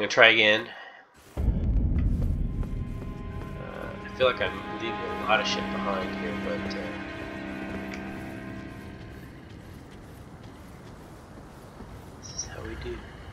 gonna try again. I feel like I'm leaving a lot of shit behind here, but this is how we do.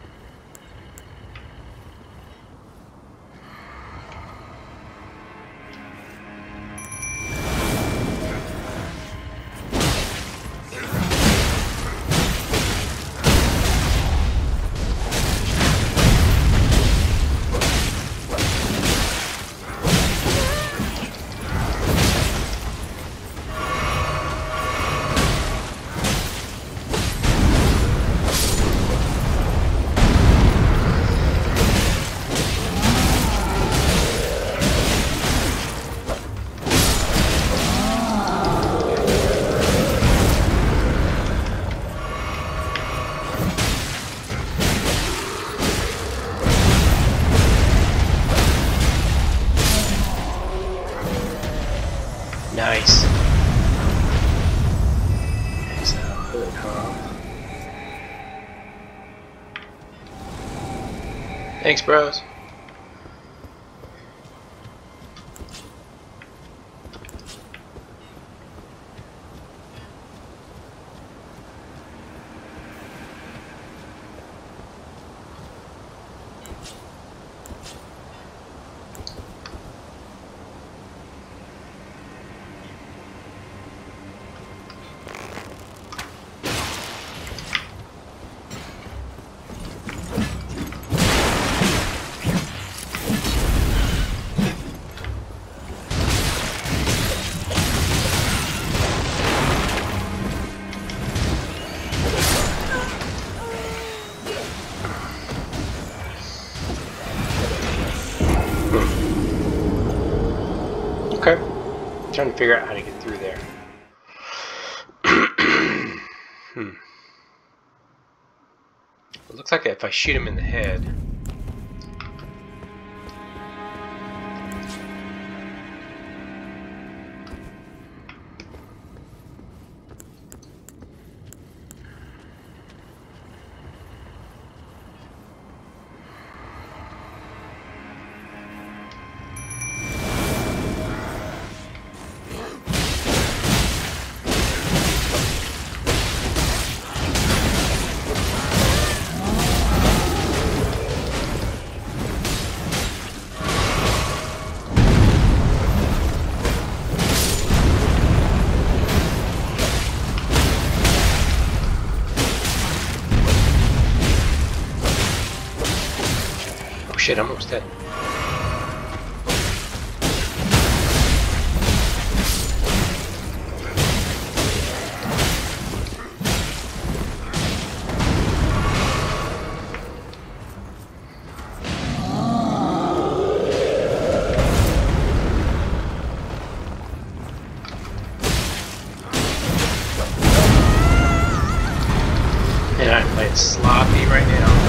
Nice. Exile hood, huh? Thanks, bros. Okay. Trying to figure out how to get through there. It looks like if I shoot him in the head. Shit, I'm almost dead. And I'm playing sloppy right now.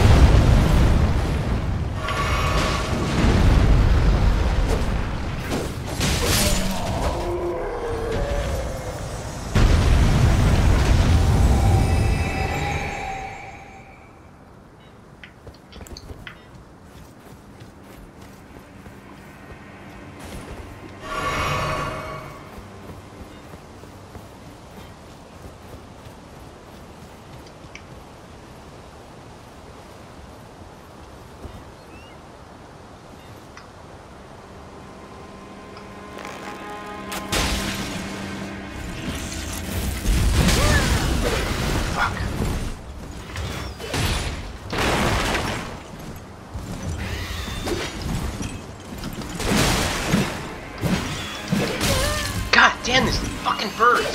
Damn, this fucking bird!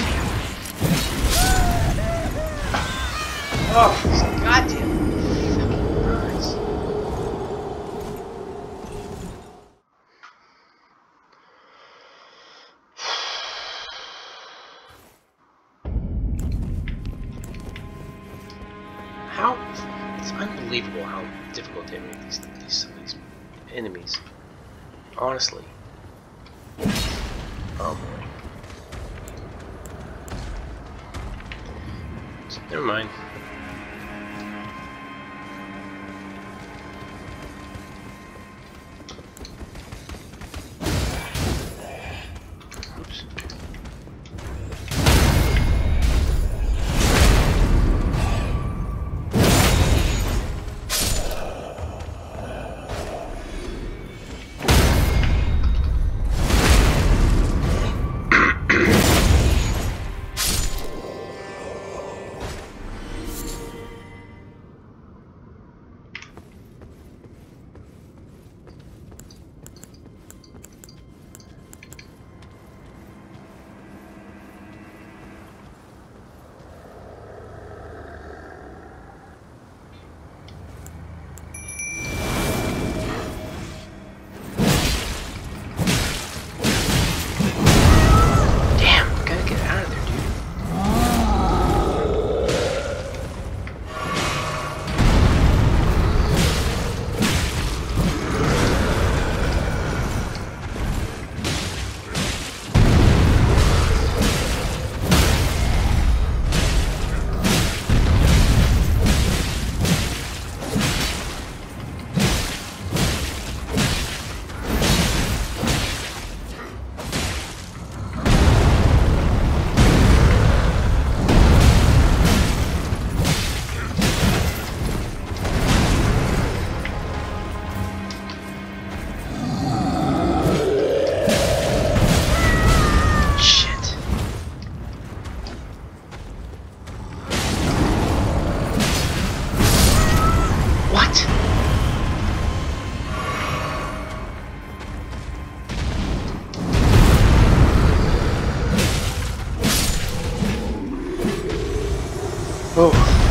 Oh, these goddamn fucking birds. How? It's unbelievable how difficult they make some of these enemies. Honestly. Oh boy. Never mind. Oh.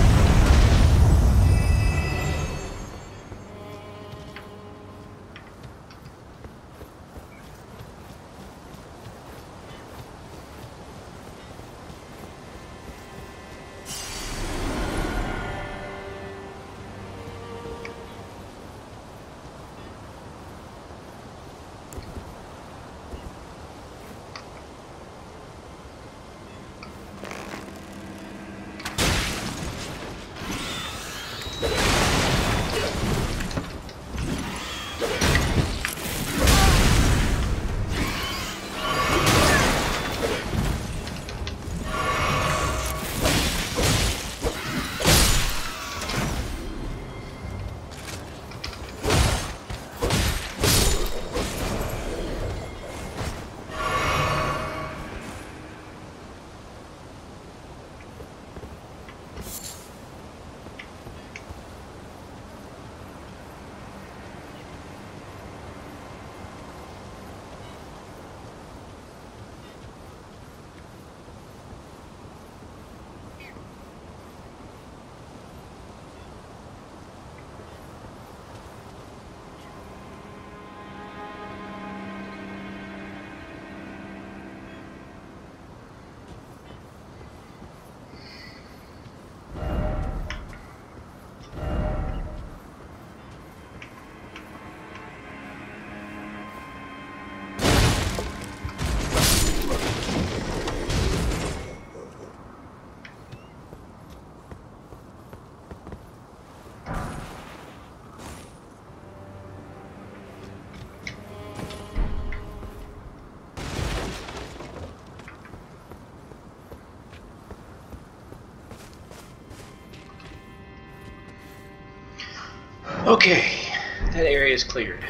Okay, that area is cleared.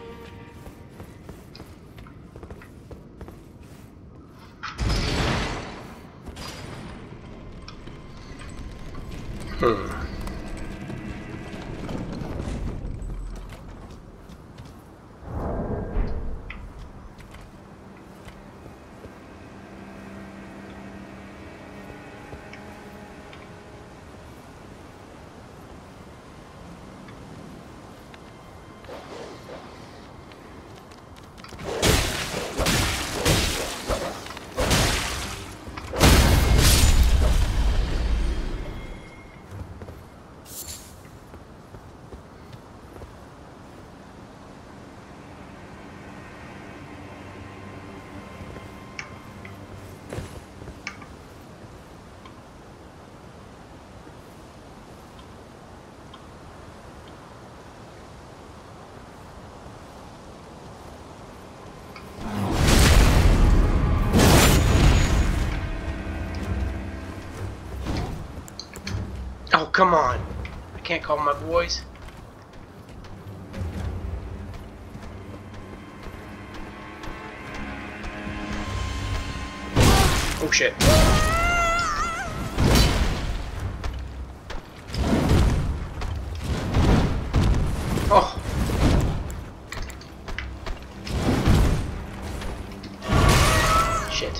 Oh, come on. I can't call my boys. Oh, shit. Oh. Shit.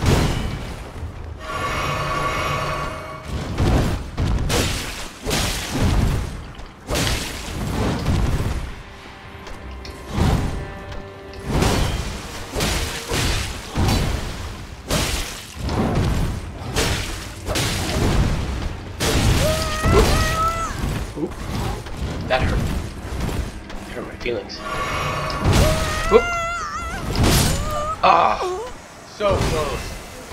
That hurt. That hurt my feelings. Whoop. Ah. So close.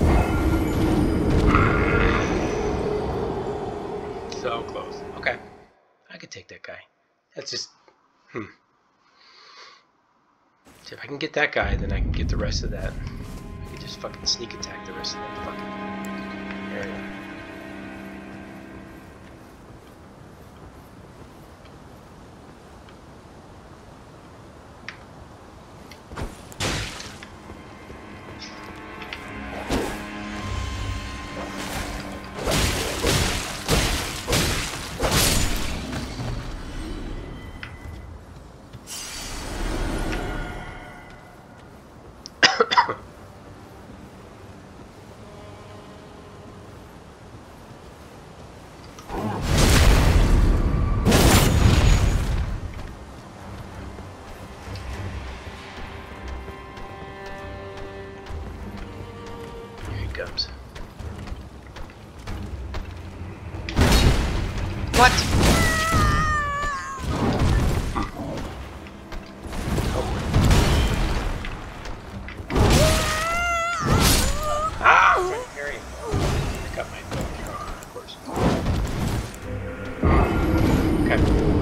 So close. Okay. I could take that guy. That's just... So if I can get that guy, then I can get the rest of that. I can just fucking sneak attack the rest of that fucking area. comes. What? Ah! I'm trying to parry. I cut my foot. Oh, of course. Okay.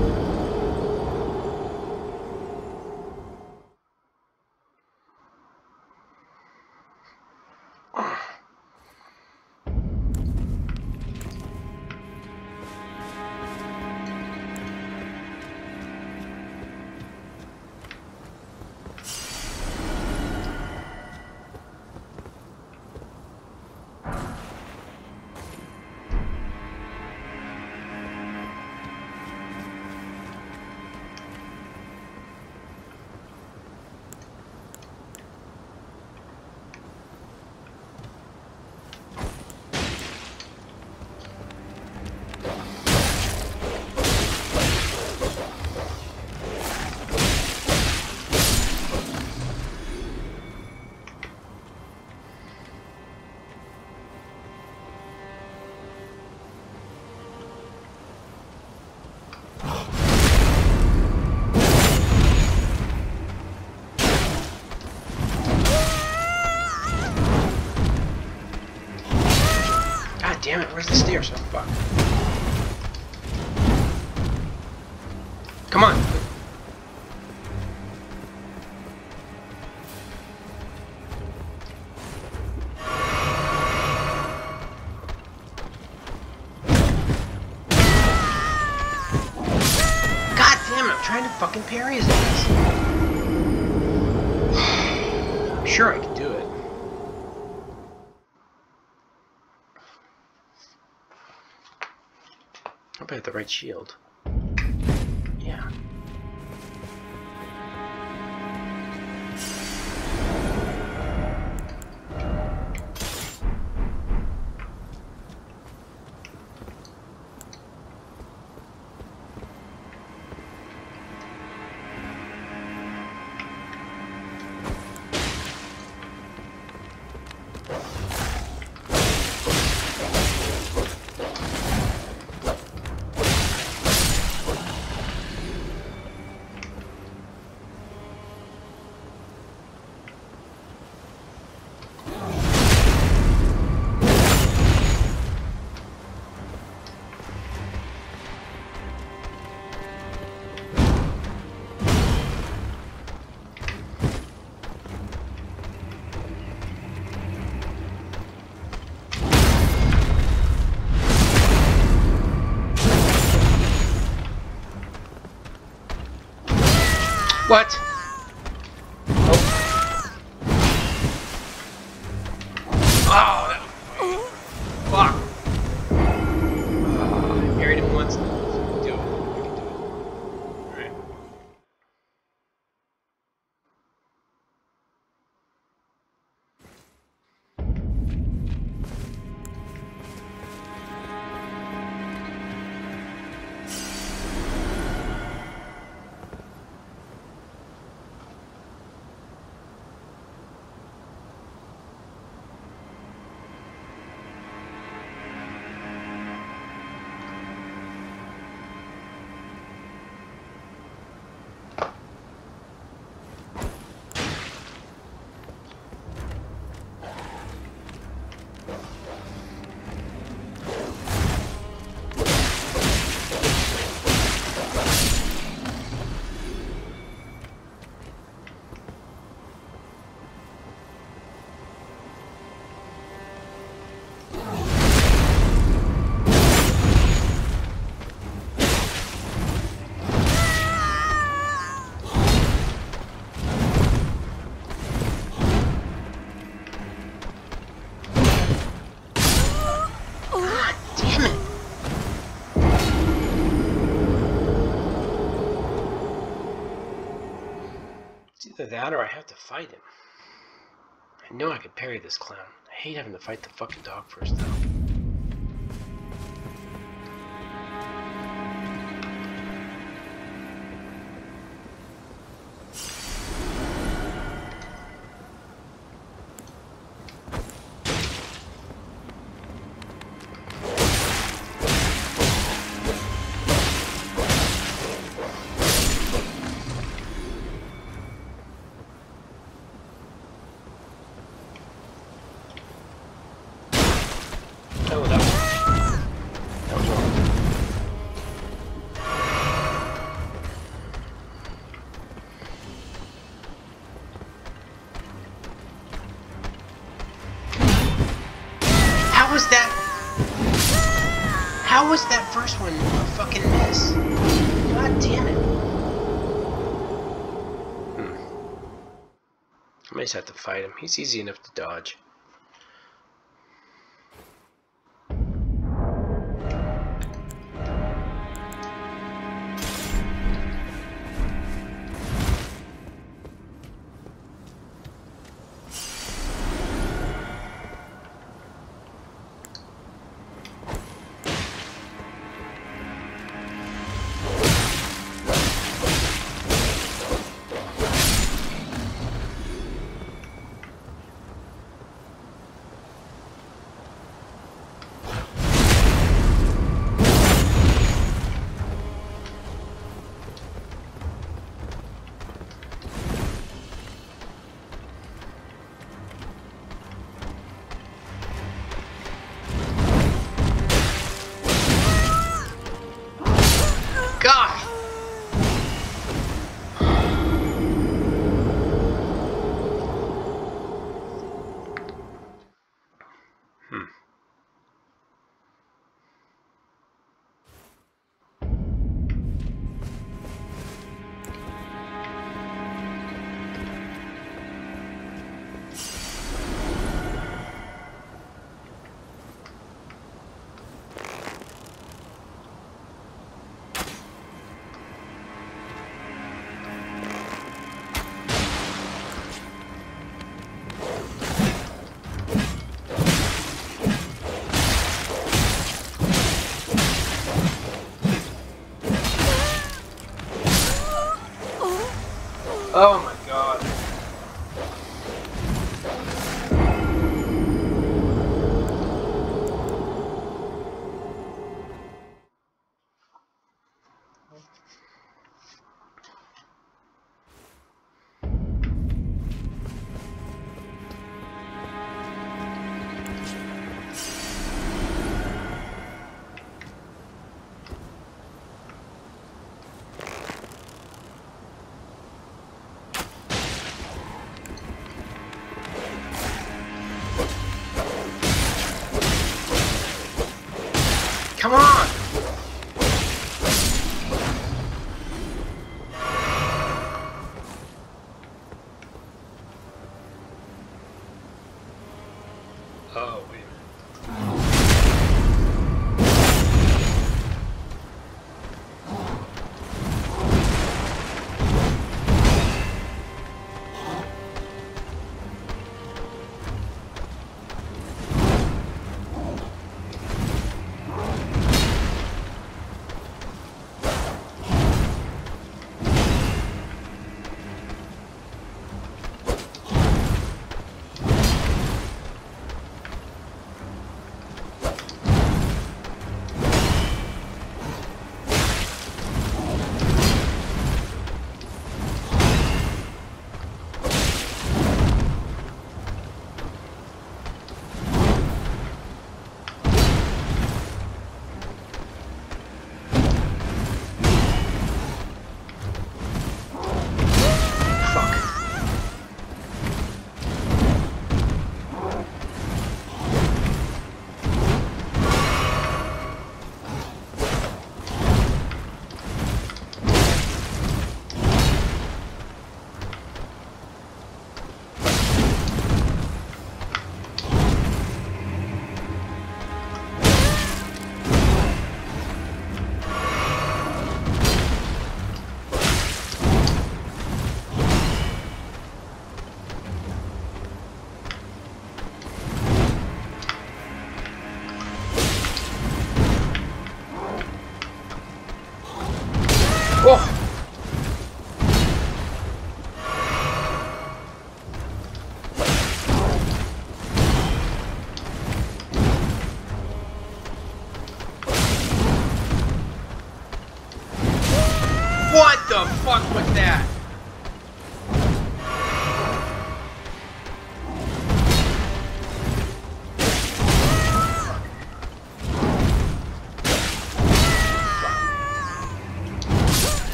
Damn it, where's the stairs? Oh, fuck. Come on! God damn it, I'm trying to fucking parry his ass. I'm sure I can do it. I hope I have the right shield. Yeah. What? Oh. Oh, fuck. I married him once. Do it. I can do it. Alright. Either that or I have to fight him. I know I could parry this clown. I hate having to fight the fucking dog first though. was that? How was that first one a fucking miss? God damn it. I might just have to fight him. He's easy enough to dodge. Oh my god. Come on! Oh, wait a minute.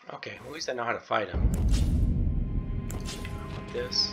Okay, well, at least I know how to fight him. Like this.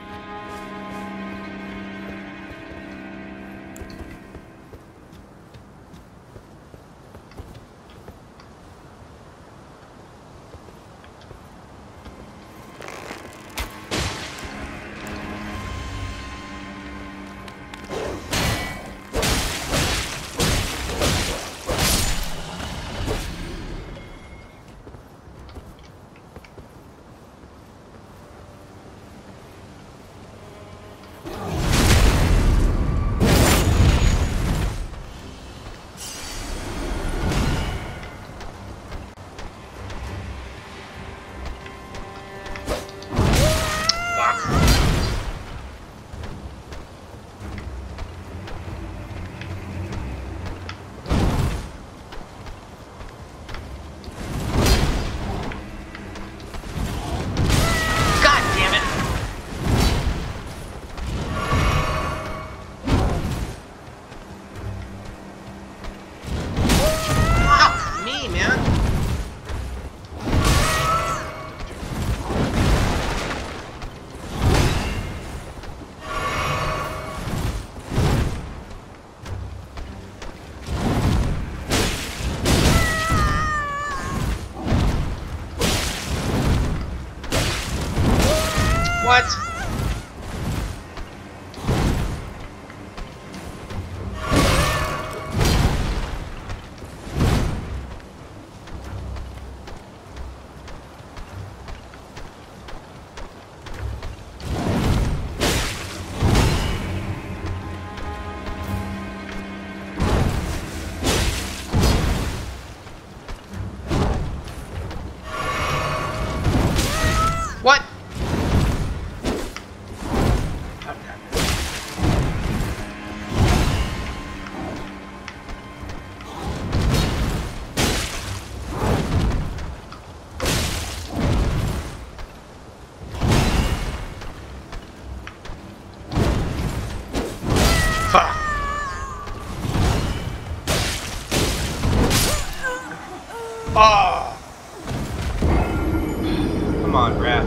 What? What? Oh! Come on, Raph.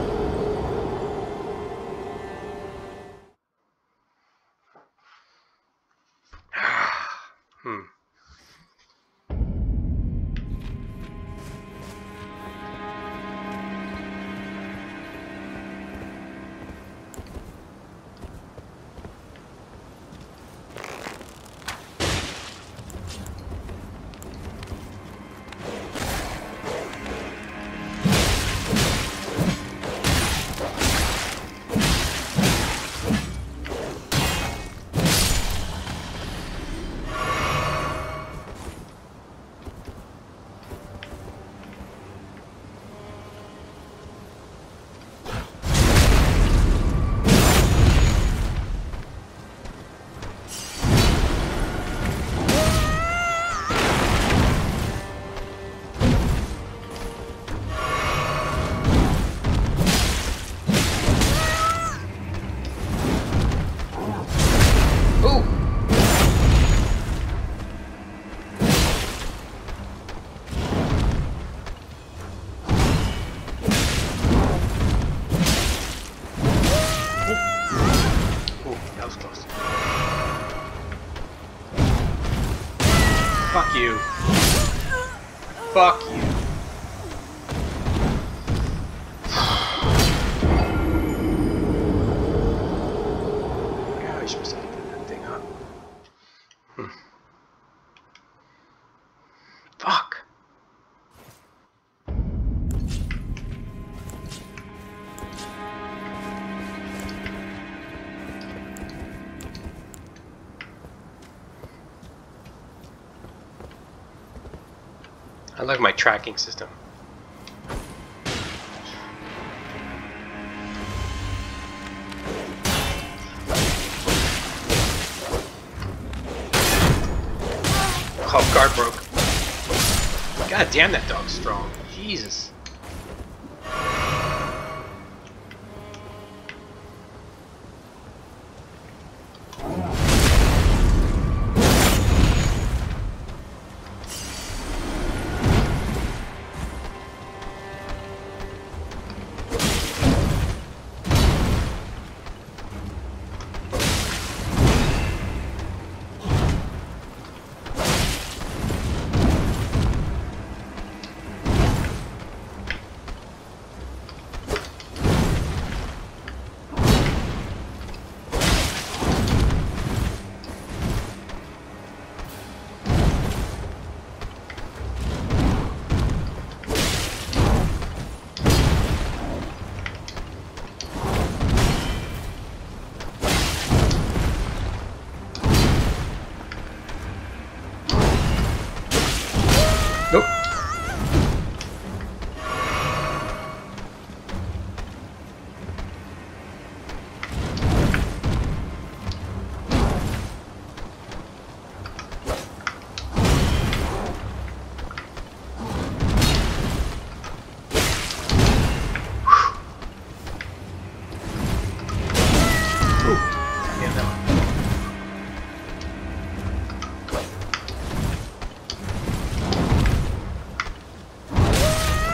Fuck you. Fuck you. Yeah, you're supposed to open that thing up. Fuck. I like my tracking system. Oh, guard broke. God damn, that dog's strong. Jesus.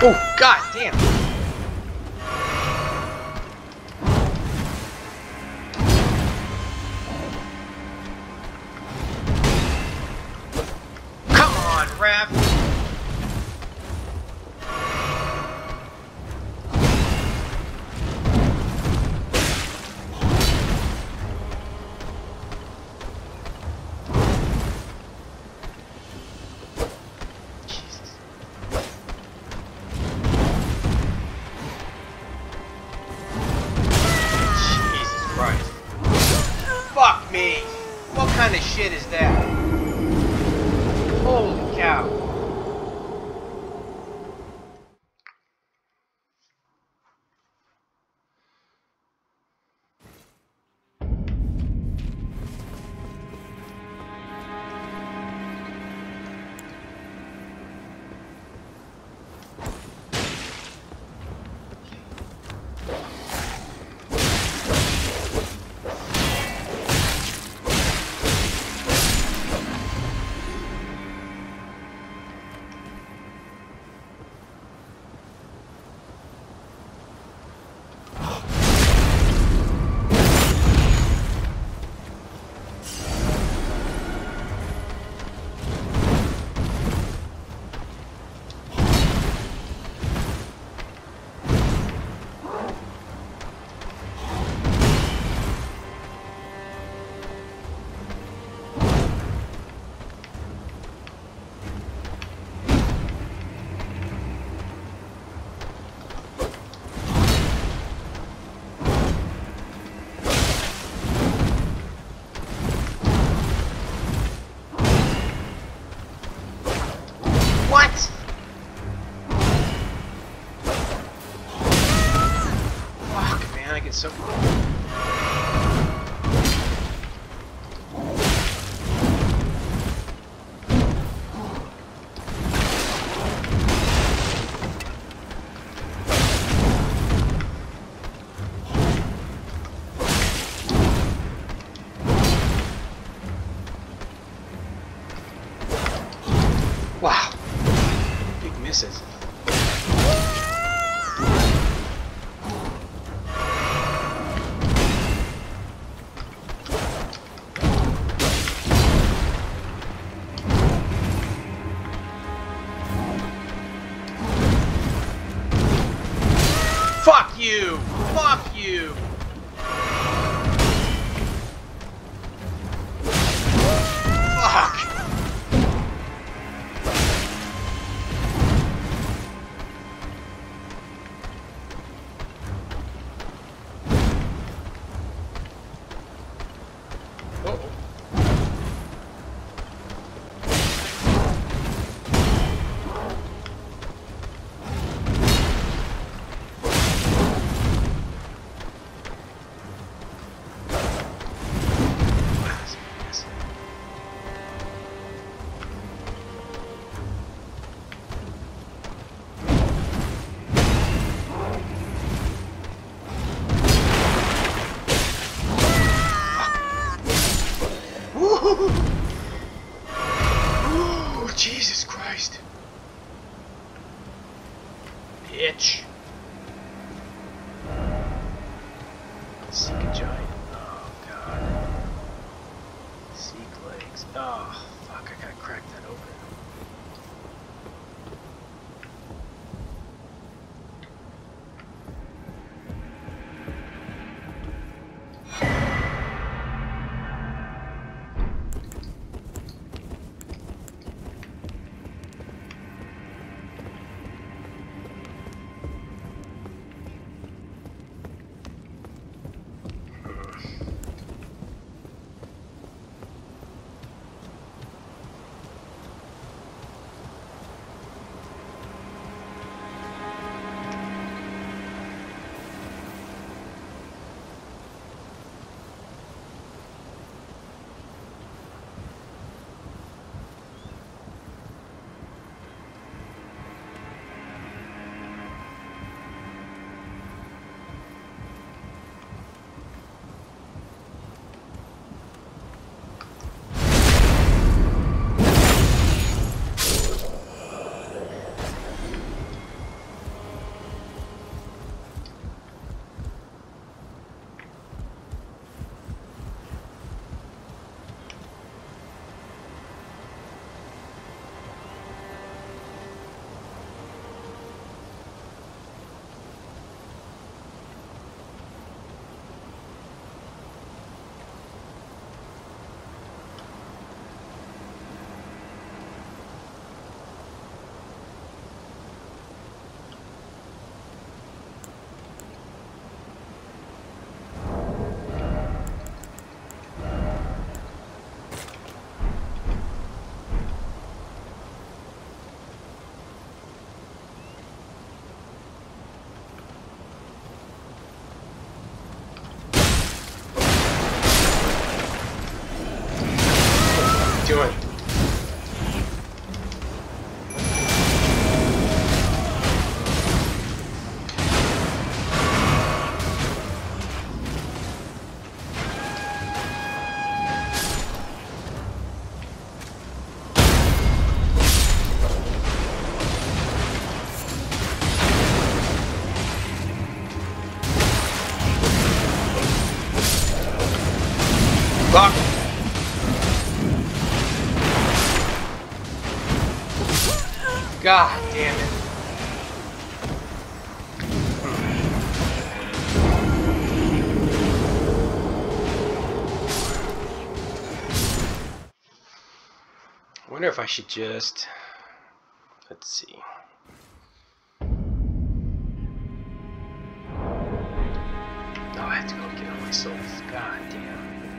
Oh, god damn! Come on, Raph! Fuck me! What kind of shit is that? Holy cow! What? Fuck, man, I get so... Wow. Big misses. Fuck you! Fuck you! Fuck! Oh, Jesus Christ. Bitch. Seek a giant. Oh, God. Seek legs. Oh, fuck, I gotta crack that open. doing? Fuck! God damn it. I wonder if I should just... Let's see. Oh, I have to go get all my souls. God damn.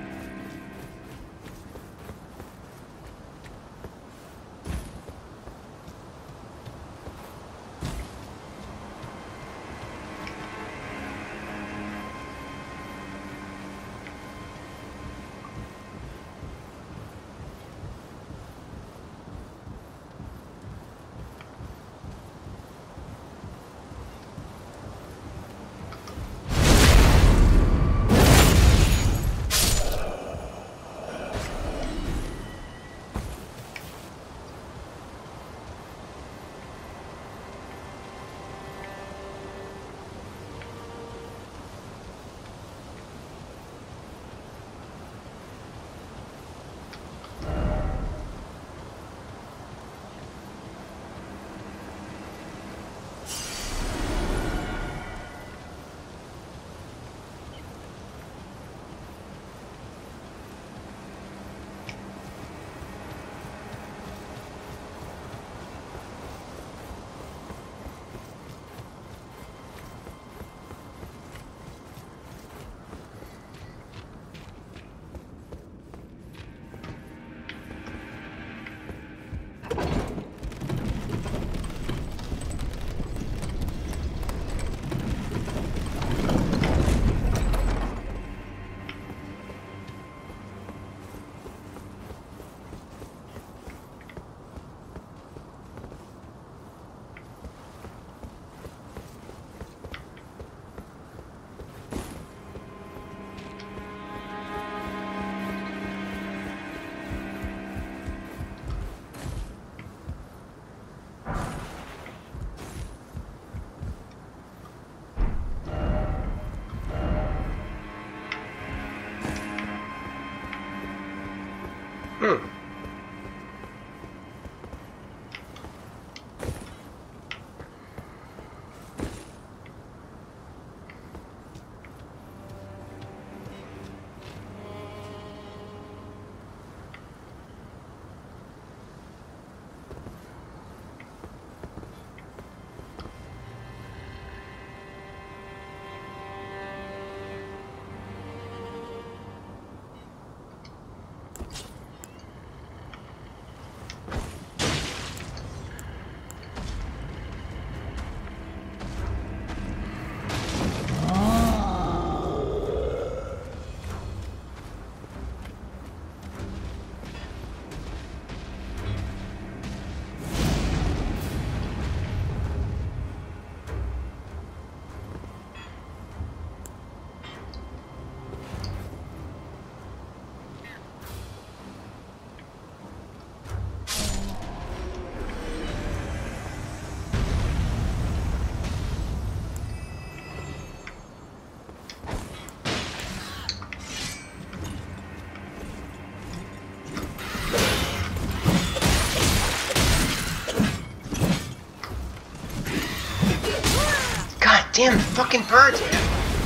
Damn fucking birds, man.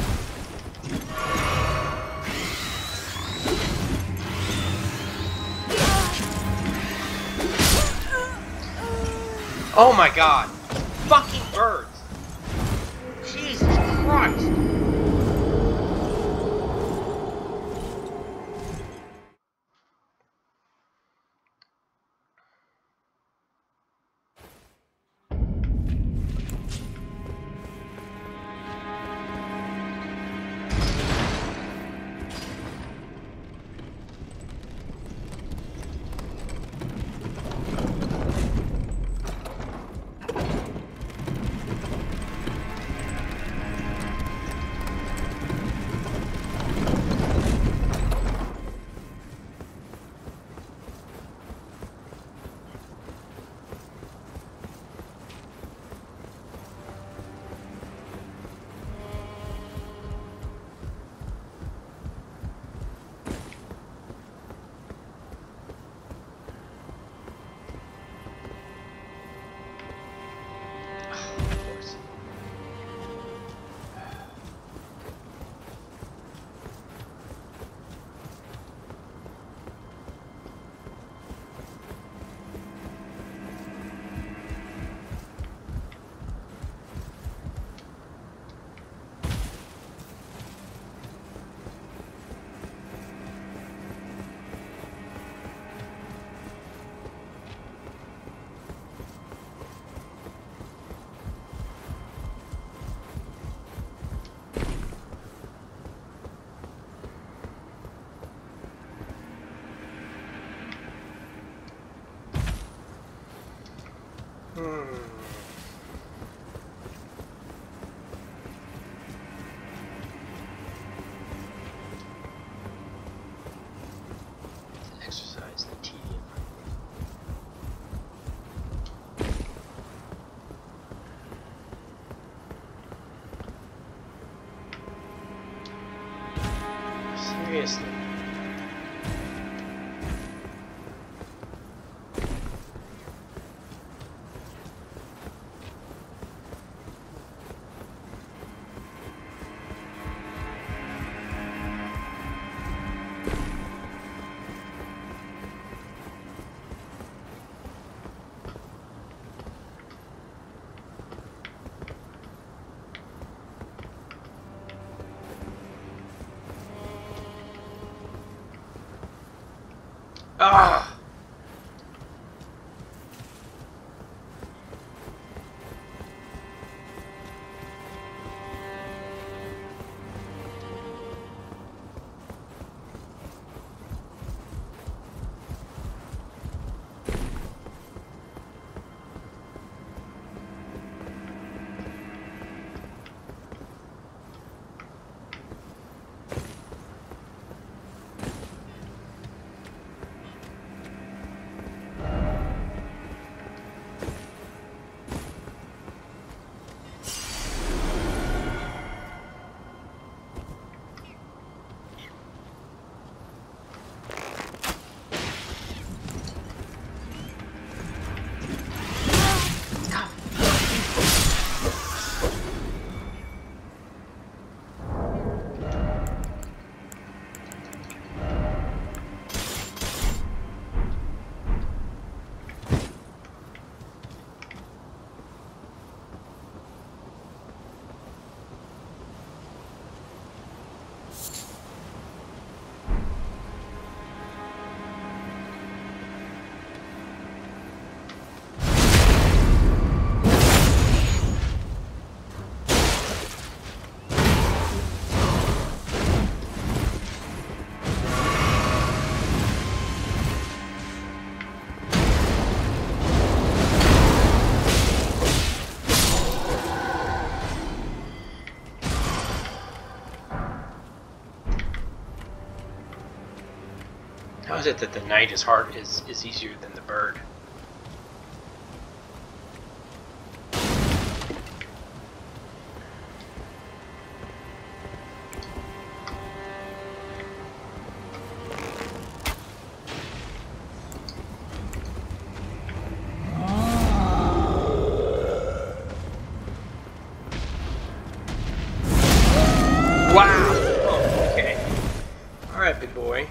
Oh my god. Fucking birds. Jesus Christ. Exercise the tedium. Seriously. Ah! How is it that the knight is easier than the bird? Wow! Oh, okay. Alright, big boy.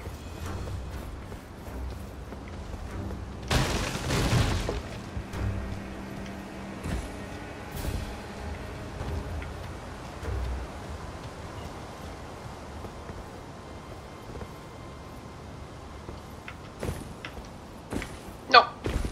No!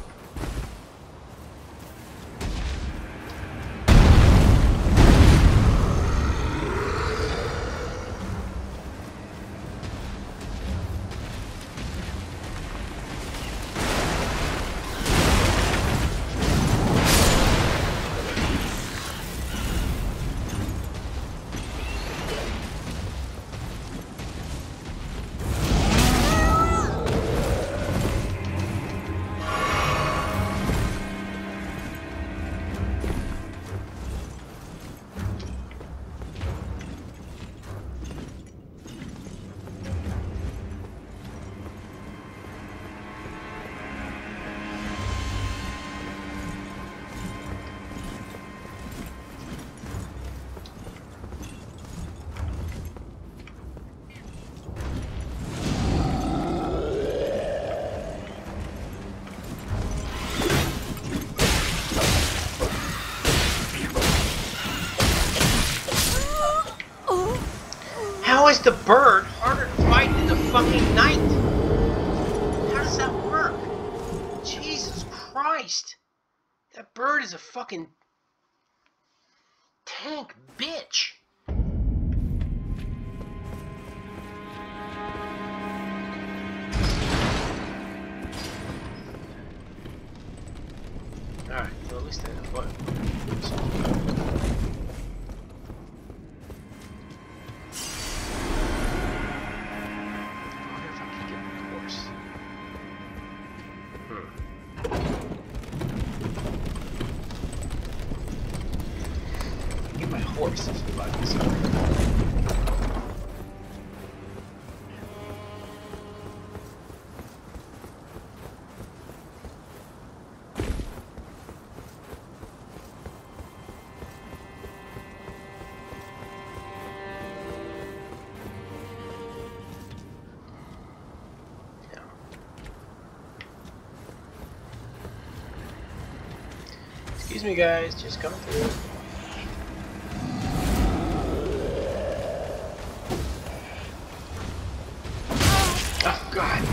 How is the bird harder to fight than the fucking knight? How does that work? Jesus Christ! That bird is a fucking tank bitch. Alright, well, What? I wonder if I can get my horse. Get my horse if you like this. Excuse me, guys, just coming through. Oh, God.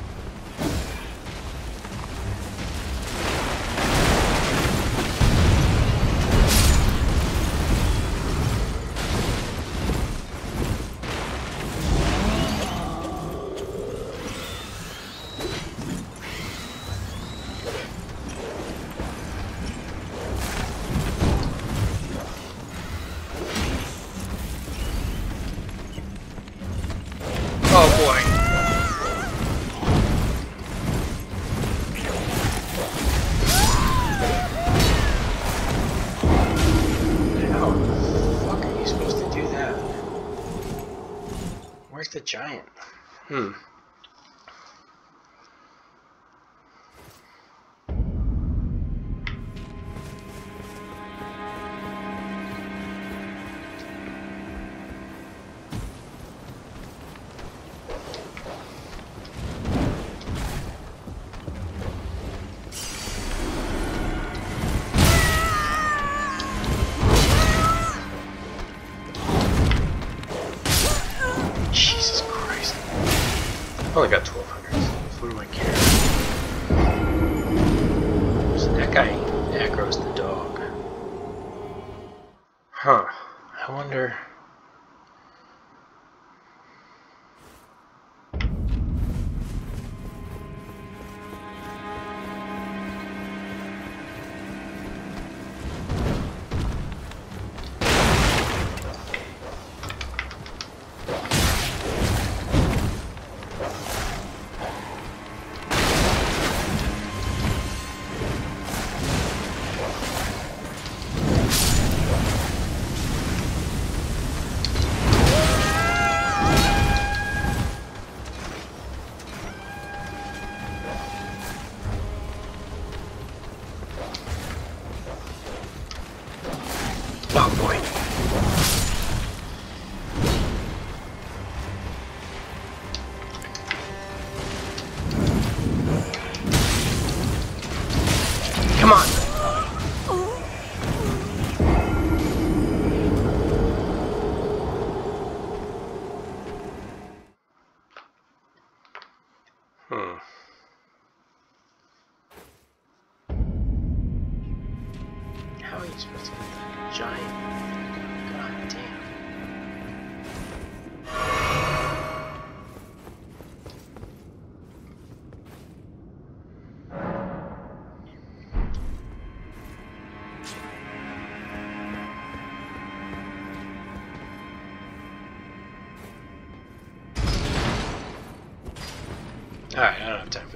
Oh boy. How the fuck are you supposed to do that? Where's the giant? Jesus Christ. I only got 1200. What do I care? So that guy aggro's the dog. Huh. I wonder. Oh boy. Come on. How are you supposed to get that giant? God damn. Alright, I don't have time.